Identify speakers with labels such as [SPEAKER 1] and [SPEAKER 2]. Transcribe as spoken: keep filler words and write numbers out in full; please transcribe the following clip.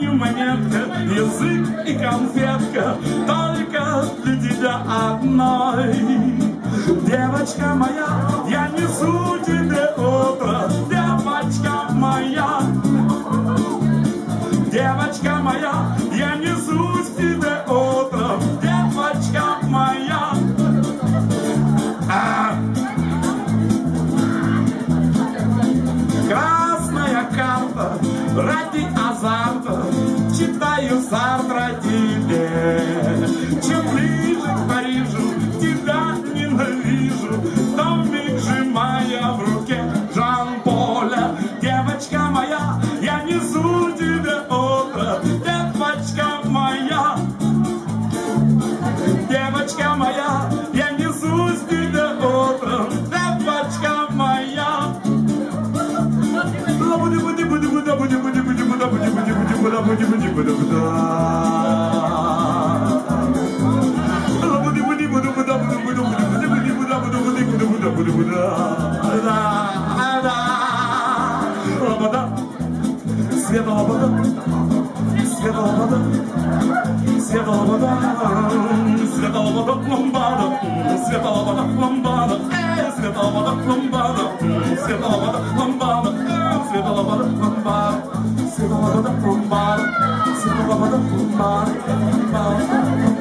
[SPEAKER 1] не монетка, язык и конфетка, только для тебя одной. Девочка моя, я несу тебе утро, девочка моя. Девочка моя, я несу тебе утро, девочка моя. А! Красная карта, ради азарта, читаю Сартра тебе. Чем ближе к Парижу, тебя ненавижу, домик сжимая в руке Жан-Поля. Девочка моя, я несу тебе утро, девочка моя. Девочка моя, я несу тебе утро, девочка моя. Света лобода, света лобода, света лобода, света лобода, ламбада, света лобода, ламбада, света лобода, ламбада, света лобода, ламбада, света лобода, ламбада, света лобода, ламбада, света лобода, ламбада.